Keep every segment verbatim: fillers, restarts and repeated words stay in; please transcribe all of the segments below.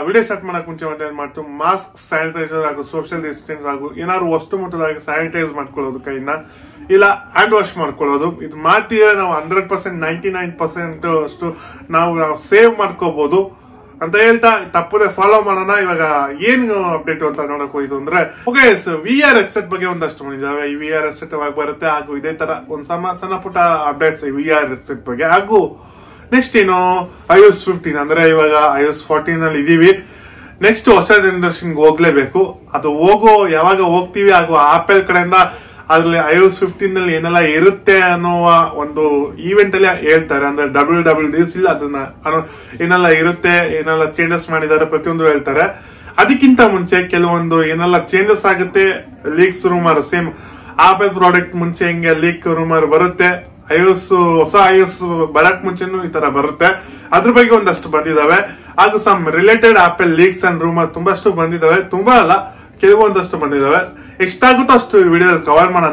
Video start ಮಾಡಕ್ ಮುಂಚೆ ಒಂದೇ ಮಾತು, ಮಾಸ್ಕ್, ಸ್ಯಾನಿಟೈಸರ್ ಹಾಗೂ ಸೋಷಿಯಲ್ ಡಿಸ್ಟೆನ್ಸ್ ಹಾಗೂ ಏನಾದ್ರು ವಸ್ತು ಮುಟ್ಟದಾಗ ಸ್ಯಾನಿಟೈಸ್ ಮಾಡ್ಕೊಳ್ಳೋದು ಕೈನ, ಇಲ್ಲ ಹ್ಯಾಂಡ್ ವಾಶ್ ಮಾಡ್ಕೊಳ್ಳೋದು. ಇದು ಮಾಡ್ತಿದ್ರೆ ನಾವು hundred percent ninety nine percent ಅಷ್ಟು ನಾವು ನಾವು ಸೇವ್ ಮಾಡ್ಕೋಬಹುದು ಅಂತ ಹೇಳ್ತಾ ತಪ್ಪದೆ ಫಾಲೋ ಮಾಡೋಣ. ಇವಾಗ ಏನ್ ಅಪ್ಡೇಟ್ ಅಂತ ನೋಡಕ್ ಹೋಯ್ತು ಅಂದ್ರೆ, ಓಕೆ ವಿ ಆರ್ ಹೆಡ್ಸೆಟ್ ಬಗ್ಗೆ ಒಂದಷ್ಟು ಬಂದಿದ್ದಾವೆ. ಈ ವಿ ಆರ್ ಹೆಡ್ಸೆಟ್ ಅವಾಗ ಬರುತ್ತೆ, ಹಾಗೂ ಇದೇ ತರ ಒಂದ್ ಸಮ ಸಣ್ಣ ಪುಟ್ಟ ಅಪ್ಡೇಟ್ಸ್ ವಿ ಆರ್ ಹೆಡ್ಸೆಟ್ ಬಗ್ಗೆ. ಹಾಗೂ ನೆಕ್ಸ್ಟ್ ಏನು ಐಒಎಸ್ ಫಿಫ್ಟೀನ್ ಅಂದ್ರೆ ಇವಾಗ ಐಒಎಸ್ ಫೋರ್ಟೀನ್ ಅಲ್ಲಿ ಇದೀವಿ. ನೆಕ್ಸ್ಟ್ ಹೊಸ ಜನರೇಷನ್ ಹೋಗ್ಲೇಬೇಕು. ಅದು ಹೋಗೋ ಯಾವಾಗ ಹೋಗ್ತೀವಿ, ಹಾಗೂ ಆಪಲ್ ಕಡೆಯಿಂದ ಅದ್ರಲ್ಲಿ ಐಒಎಸ್ ಫಿಫ್ಟೀನ್ ನಲ್ಲಿ ಏನೆಲ್ಲ ಇರುತ್ತೆ ಅನ್ನುವ ಒಂದು ಈವೆಂಟ್ ಅಲ್ಲಿ ಹೇಳ್ತಾರೆ. ಅಂದ್ರೆ ಡಬ್ಲ್ಯೂ ಡಬ್ಲ್ಯೂ ಡಿ ಸಿ ಅದನ್ನ ಏನೆಲ್ಲ ಇರುತ್ತೆ, ಏನೆಲ್ಲ ಚೇಂಜಸ್ ಮಾಡಿದ್ದಾರೆ ಪ್ರತಿಯೊಂದು ಹೇಳ್ತಾರೆ. ಅದಕ್ಕಿಂತ ಮುಂಚೆ ಕೆಲವೊಂದು ಏನೆಲ್ಲ ಚೇಂಜಸ್ ಆಗುತ್ತೆ, leaks rumour same Apple product ಮುಂಚೆ ಹೆಂಗೆ ಲೀಕ್ ರೂಮರ್ ಬರುತ್ತೆ, ಐಒಎಸ್ ಹೊಸ ಐಒಎಸ್ ಬರಕ್ ಮುಂಚೆನೂ ಈ ತರ ಬರುತ್ತೆ. ಅದ್ರ ಬಗ್ಗೆ ಒಂದಷ್ಟು ಬಂದಿದಾವೆ. ಹಾಗೂ some related Apple leaks and rumour ತುಂಬಾಷ್ಟು ಬಂದಿದಾವೆ. ತುಂಬಾ ಅಲ್ಲ, ಕೆಲವೊಂದಷ್ಟು ಬಂದಿದಾವೆ. ಎಷ್ಟಾಗುತ್ತೋ ಅಷ್ಟು ವಿಡಿಯೋ ಕವರ್ ಮಾಡೋಣ.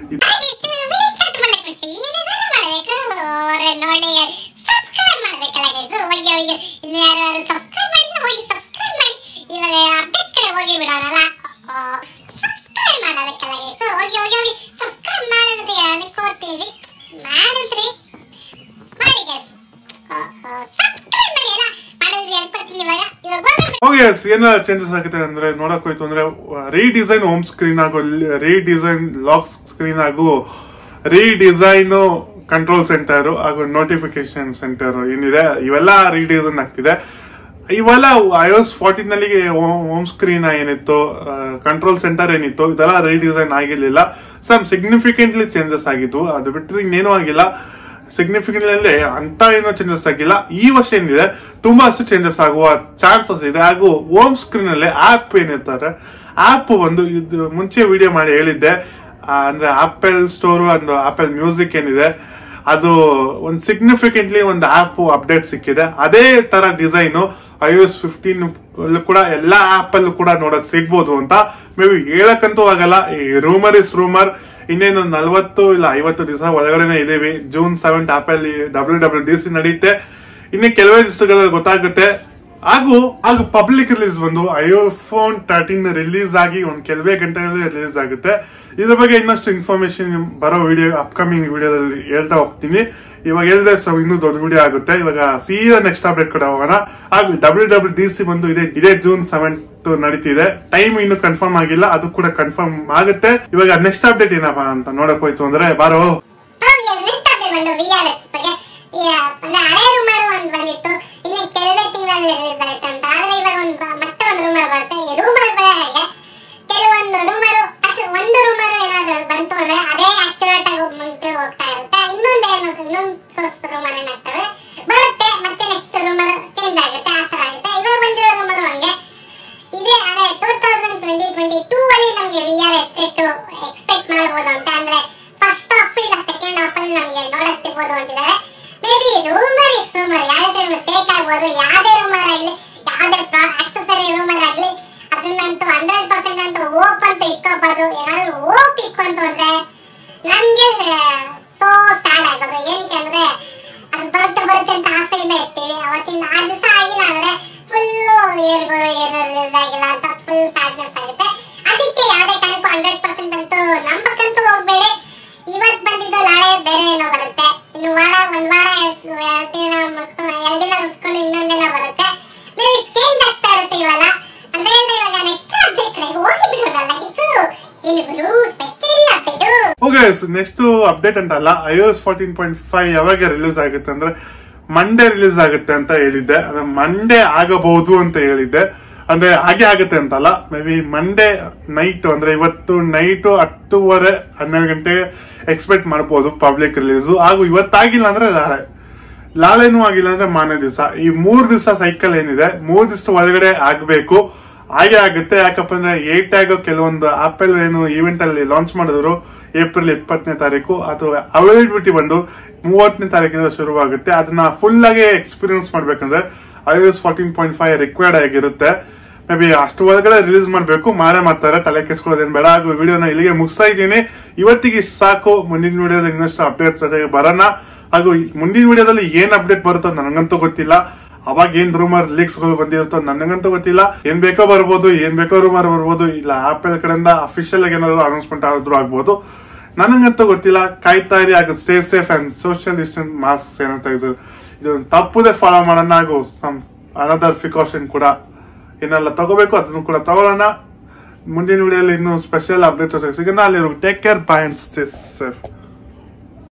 ಏನೆಲ್ಲ ಚೇಂಜಸ್ ಆಗುತ್ತೆ ಅಂದ್ರೆ ನೋಡಕ್ ಹೋಯ್ತು ಅಂದ್ರೆ, ರೀಡಿಸೈನ್ ಹೋಮ್ ಸ್ಕ್ರೀನ್ ಹಾಗೂ ರೀಡಿಸೈನ್ ಲಾಕ್ ಸ್ಕ್ರೀನ್ ಹಾಗೂ ರೀಡಿಸೈನ್ ಕಂಟ್ರೋಲ್ ಸೆಂಟರ್ ಹಾಗೂ ನೋಟಿಫಿಕೇಶನ್ ಸೆಂಟರ್ ಏನಿದೆ ಇವೆಲ್ಲ ರೀಡಿಸೈನ್ ಆಗ್ತಿದೆ. ಇವೆಲ್ಲ ಐಒಎಸ್ ಫೋರ್ಟೀನ್ ನಲ್ಲಿ ಹೋಮ್ ಸ್ಕ್ರೀನ್ ಏನಿತ್ತು, ಕಂಟ್ರೋಲ್ ಸೆಂಟರ್ ಏನಿತ್ತು, ಇದೆಲ್ಲ ರೀಡಿಸೈನ್ ಆಗಿರ್ಲಿಲ್ಲ. ಸಮ್ ಸಿಗ್ನಿಫಿಕೆಂಟ್ಲಿ ಚೇಂಜಸ್ ಆಗಿದ್ವು. ಅದು ಬಿಟ್ಟರೆ ಇನ್ನೇನು ಆಗಿಲ್ಲ. ಸಿಗ್ನಿಫಿಕೆಂಟ್ಲಿ ಅಂತ ಏನೋ ಚೇಂಜಸ್ ಆಗಿಲ್ಲ. ಈ ವರ್ಷ ಏನಿದೆ ತುಂಬಾ ಅಷ್ಟು ಚೇಂಜಸ್ ಆಗುವ ಚಾನ್ಸಸ್ ಇದೆ. ಹಾಗೂ ಹೋಮ್ ಸ್ಕ್ರೀನ್ ಅಲ್ಲಿ ಆಪ್ ಏನಿರ್ತಾರೆ, ಆಪ್ ಒಂದು ಇದು ಮುಂಚೆ ವಿಡಿಯೋ ಮಾಡಿ ಹೇಳಿದ್ದೆ. ಅಂದ್ರೆ Apple Store and Apple Music ಏನಿದೆ ಅದು ಒಂದು ಸಿಗ್ನಿಫಿಕೆಂಟ್ಲಿ ಒಂದು ಆಪ್ ಅಪ್ಡೇಟ್ ಸಿಕ್ಕಿದೆ. ಅದೇ ತರ ಡಿಸೈನ್ ಐಒಎಸ್ ಫಿಫ್ಟೀನ್ ಕೂಡ ಎಲ್ಲಾ ಆಪ್ ಅಲ್ಲೂ ಕೂಡ ನೋಡಕ್ ಸಿಗ್ಬೋದು ಅಂತ ಮೇ ಬಿ ಹೇಳಕ್ಕಂತೂ ಆಗಲ್ಲ. ಈ ರೂಮರ್ ಇಸ್ ರೂಮರ್. ಇನ್ನೇನು ನಲ್ವತ್ತು ಇಲ್ಲ ಐವತ್ತು ದಿವಸ ಒಳಗಡೆನೆ ಇದೀವಿ. June seventh Apple W W D C ನಡೆಯುತ್ತೆ. ಇನ್ನು ಕೆಲವೇ ದಿವಸಗಳಲ್ಲಿ ಗೊತ್ತಾಗುತ್ತೆ. ಹಾಗೂ ಹಾಗೂ ಪಬ್ಲಿಕ್ ರಿಲೀಸ್ ಬಂದು ಐಫೋನ್ ತರ್ಟೀನ್ ರಿಲೀಸ್ ಆಗಿ ಒಂದ್ ಕೆಲವೇ ಗಂಟೆಗಳಲ್ಲಿ ರಿಲೀಸ್ ಆಗುತ್ತೆ. ಇದ್ರ ಬಗ್ಗೆ ಇನ್ನಷ್ಟು ಇನ್ಫಾರ್ಮೇಶನ್ ಬರೋ ವಿಡಿಯೋ ಅಪ್ಕಮಿಂಗ್ ವಿಡಿಯೋದಲ್ಲಿ ಹೇಳ್ತಾ ಹೋಗ್ತೀನಿ. ಇವಾಗ ಹೇಳಿದ್ರೆ ಸೊ ಇನ್ನೂ ದೊಡ್ಡ ವಿಡಿಯೋ ಆಗುತ್ತೆ. ಇವಾಗ ಸೀದಾ ನೆಕ್ಸ್ಟ್ ಅಪ್ಡೇಟ್ ಕಡೆ ಹೋಗೋಣ. ಹಾಗೂ ಡಬ್ಲ್ಯೂ ಡಬ್ಲ್ಯೂ ಡಿ ಸಿ ಬಂದು ಇದೆ ಇದೇ ಜೂನ್ ಸೆವೆಂತ್ ನಡೀತಿದೆ. ಟೈಮ್ ಇನ್ನು ಕನ್ಫರ್ಮ್ ಆಗಿಲ್ಲ, ಅದು ಕೂಡ ಕನ್ಫರ್ಮ್ ಆಗುತ್ತೆ. ಇವಾಗ ನೆಕ್ಸ್ಟ್ ಅಪ್ಡೇಟ್ ಏನಪ್ಪಾ ಅಂತ ನೋಡಕ್ ಹೋಯ್ತು ಅಂದ್ರೆ, ಬಾರೋ ನೆಕ್ಸ್ಟ್ ಅಪ್ಡೇಟ್ ಅಂತ ಅಲ್ಲ, ಐಒಎಸ್ ಫೋರ್ಟೀನ್ ಪಾಯಿಂಟ್ ಫೈವ್ ಯಾವಾಗ ರಿಲೀಸ್ ಆಗುತ್ತೆ ಅಂದ್ರೆ ಮಂಡೇ ರಿಲೀಸ್ ಆಗುತ್ತೆ ಅಂತ ಹೇಳಿದ್ದೆ. ಅಂದ್ರೆ ಮಂಡೇ ಆಗಬಹುದು ಅಂತ ಹೇಳಿದ್ದೆ. ಅಂದ್ರೆ ಹಾಗೆ ಆಗುತ್ತೆ ಅಂತಲ್ಲ, ಮೇ ಬಿ ಮಂಡೇ ನೈಟ್ ಅಂದ್ರೆ ಇವತ್ತು ನೈಟ್ ಹತ್ತೂವರೆ ಹನ್ನೆರಡು ಗಂಟೆಗೆ ಎಕ್ಸ್ಪೆಕ್ಟ್ ಮಾಡಬಹುದು ಪಬ್ಲಿಕ್ ರಿಲೀಸ್. ಹಾಗೂ ಇವತ್ತಾಗಿಲ್ಲ ಅಂದ್ರೆ ನಾಳೆ, ನಾಳೆನೂ ಆಗಿಲ್ಲ ಅಂದ್ರೆ ಮಾರನೇ ದಿವಸ. ಈ ಮೂರ್ ದಿವಸ ಸೈಕಲ್ ಏನಿದೆ, ಮೂರ್ ದಿವಸ ಒಳಗಡೆ ಆಗ್ಬೇಕು. ಹಾಗೆ ಆಗುತ್ತೆ. ಯಾಕಪ್ಪ ಅಂದ್ರೆ ಏಟ್ ಆಗೋ ಕೆಲವೊಂದು ಆಪಲ್ ಏನು ಈವೆಂಟ್ ಅಲ್ಲಿ ಲಾಂಚ್ ಮಾಡಿದ್ರು ಏಪ್ರಿಲ್ ಇಪ್ಪತ್ತನೇ ತಾರೀಕು, ಅದು ಅವೈಲಬಿಲಿಟಿ ಬಂದು ಮೂವತ್ತನೇ ತಾರೀಕಿಂದ ಶುರುವಾಗುತ್ತೆ. ಅದನ್ನ ಫುಲ್ ಆಗಿ ಎಕ್ಸ್ಪೀರಿಯನ್ಸ್ ಮಾಡ್ಬೇಕಂದ್ರೆ iOS fourteen point five required ಆಗಿರುತ್ತೆ. ಮೇ ಬಿ ಅಷ್ಟು ಒಳಗಡೆ ರಿಲೀಸ್ ಮಾಡ್ಬೇಕು, ಮಾಡೇ ಮಾಡ್ತಾರೆ, ತಲೆ ಕೆಸ್ಕೊಳ್ಳೋದೇನ್ ಬೇಡ. ಹಾಗೂ ವಿಡಿಯೋನ ಇಲ್ಲಿಗೆ ಮುಗಿಸ್ತಾ ಇದ್ದೀನಿ. ಇವತ್ತಿಗೆ ಸಾಕು. ಮುಂದಿನ ವಿಡಿಯೋದಲ್ಲಿ ಇನ್ನಷ್ಟು ಅಪ್ಡೇಟ್ಸ್ ಜೊತೆಗೆ ಬರೋಣ. ಹಾಗೂ ಮುಂದಿನ ವಿಡಿಯೋದಲ್ಲಿ ಏನ್ ಅಪ್ಡೇಟ್ ಬರುತ್ತೋ ನನಗಂತೂ ಗೊತ್ತಿಲ್ಲ. ಅವಾಗ ಏನ್ ರೂಮರ್ ಲೀಕ್ಸ್ ಗಳು ಬಂದಿರುತ್ತೋ ನನಗಂತೂ ಗೊತ್ತಿಲ್ಲ. ಏನ್ ಬೇಕೋ ಬರ್ಬೋದು, ಏನ್ ಬೇಕೋ ರೂಮರ್ ಬರ್ಬೋದು, ಇಲ್ಲ ಆಪಲ್ ಕಡೆಯಿಂದ ಅಫಿಷಿಯಲ್ ಆಗಿ ಏನಾದ್ರು ಅನೌನ್ಸ್ಮೆಂಟ್ ಆದ್ರೂ ಆಗ್ಬೋದು, ನನಗಂತೂ ಗೊತ್ತಿಲ್ಲ. ಕಾಯ್ತಾ ಇರಿ. ಹಾಗೂ stay safe and social distance, mask, sanitizer ಇದು ತಪ್ಪದೆ ಫಾಲೋ ಮಾಡೋಣ. ಹಾಗೂ ಸಮ್ ಅನದರ್ ಪ್ರಿಕಾಷನ್ ಕೂಡ ಏನೆಲ್ಲ ತಗೋಬೇಕು ಅದನ್ನು ಕೂಡ ತಗೊಳ್ಳೋಣ. ಮುಂದಿನ ವಿಡಿಯೋಲಿ ಇನ್ನೂ ಸ್ಪೆಷಲ್ ಅಪ್ಡೇಟ್ಸ್ ಸಿಗೋಣ. ಅಲ್ಲಿ take care, bye and stay safe.